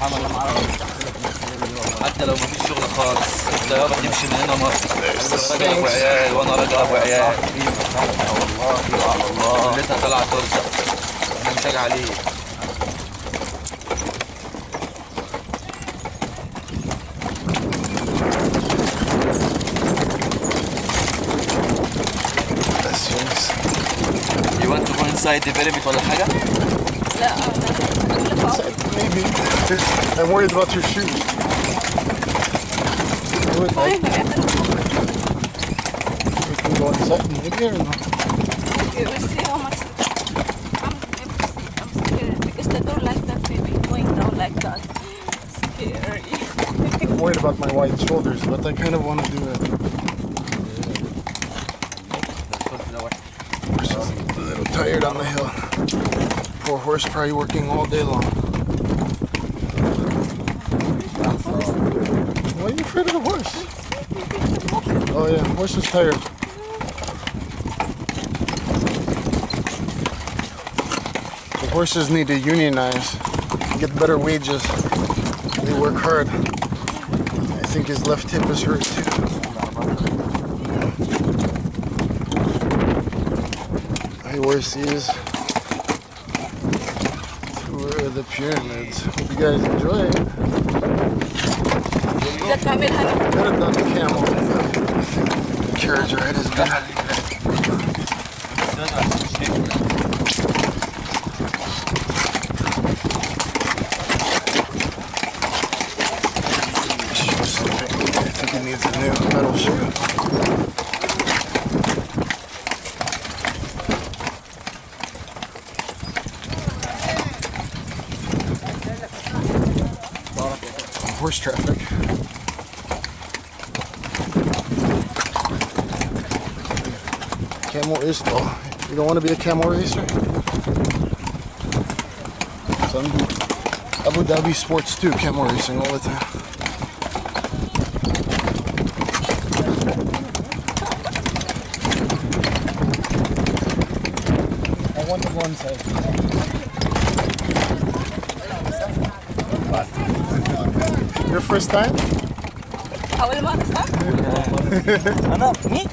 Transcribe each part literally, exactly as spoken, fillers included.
حتى لو مفيش شغل خالص انت يابا تمشي من هنا مصر. انا راجل ابو عيال وانا راجل ابو عيال. والله على الله خليتها طالعه ترزق. انا مش هاجي عليك. You want to go inside the pyramid ولا حاجة؟ لا maybe. I'm worried about your shoes. Fine. We can go inside maybe or not? Okay, we'll see how much. I'm, I'm scared because they don't like that baby going down like that. Scary. I'm worried about my wide shoulders, but I kind of want to do it. A little tired on the hill. Poor horse probably working all day long. Why are you afraid of the horse? Oh yeah, horse is tired. The horses need to unionize, get better wages. They work hard. I think his left hip is hurt too. Hey, horses. Tour of the pyramids. Hope you guys enjoy it. Could have done the camel. The carriage ride is good. I think it needs a new metal shoe. Horse traffic. Camel is tall. You don't want to be a camel racer? Some Abu Dhabi sports too, camel racing all the time. I want to go inside. Your first time? أول مرة صح؟ أنا مين؟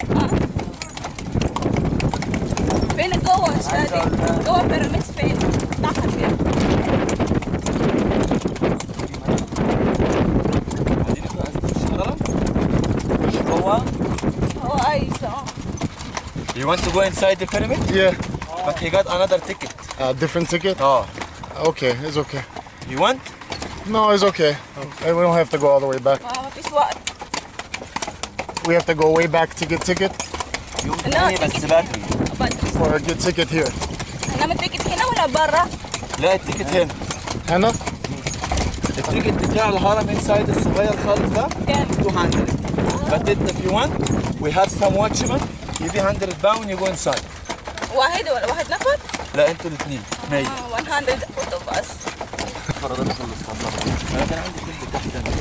فين جوه شادي؟ جوه بيراميدز فين؟ دخل فين؟ جوه؟ هو عايز اه. You want to go inside the pyramid? Yeah. But he got another ticket. A uh, different ticket? Oh. Okay, it's okay. You want? No, it's okay. Okay. We don't have to go all the way back. ما فيش وقت. We have to go way back to get ticket? يوم تاني بس بدري. Or get ticket here? إنما التيكت هنا ولا برا؟ لا التيكت هنا. هنا؟ التيكت بتاع الهرم انسايد الصغير خالص ده كام؟ two hundred. But if you want, we have some watchmen. You be one hundred pound, you go inside. واحد ولا واحد نفر؟ لا انتوا الاثنين مية. اه مية فوتو بس. انا كان عندي كلب تحت هنا.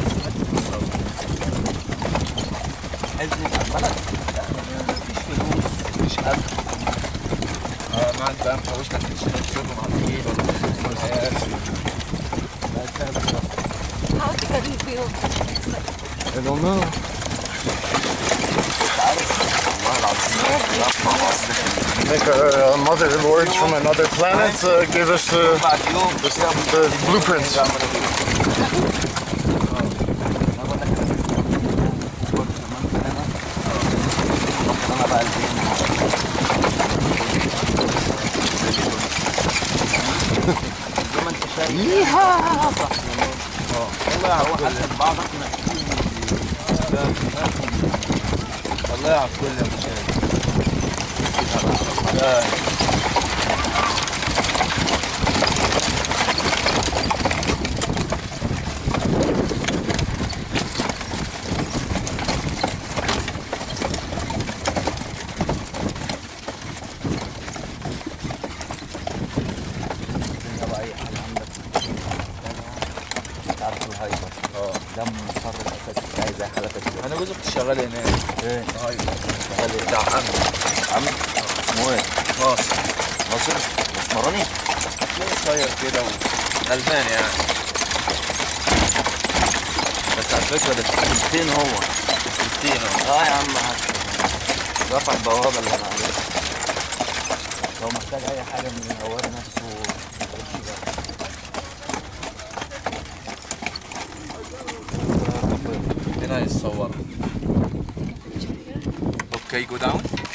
عايزني على البلد؟ مفيش فلوس، مفيش اكل. اه ما انت بقى محوش لك تشتري شغل مع الجيل ولا حياه. How to get in field? I don't know. I think our uh, mother lords from another planet uh, gave us uh, the, the blueprints. الله يعافي كل المشاهدين. انا جوزي كنت شغال هناك. ايه؟ ايوه شغال بتاع عمي. عمي؟ اسمه ايه؟ ناصر. ناصر؟ اسمراني؟ تلاقيه قصير كده وغلبان يعني. فكرة ده سكتين هو سكتين اهو. اه يا عم رفع البوابة اللي انا عليها. لو محتاج اي حاجة من الهوار نفسه هنا يتصور. اوكي جو داون.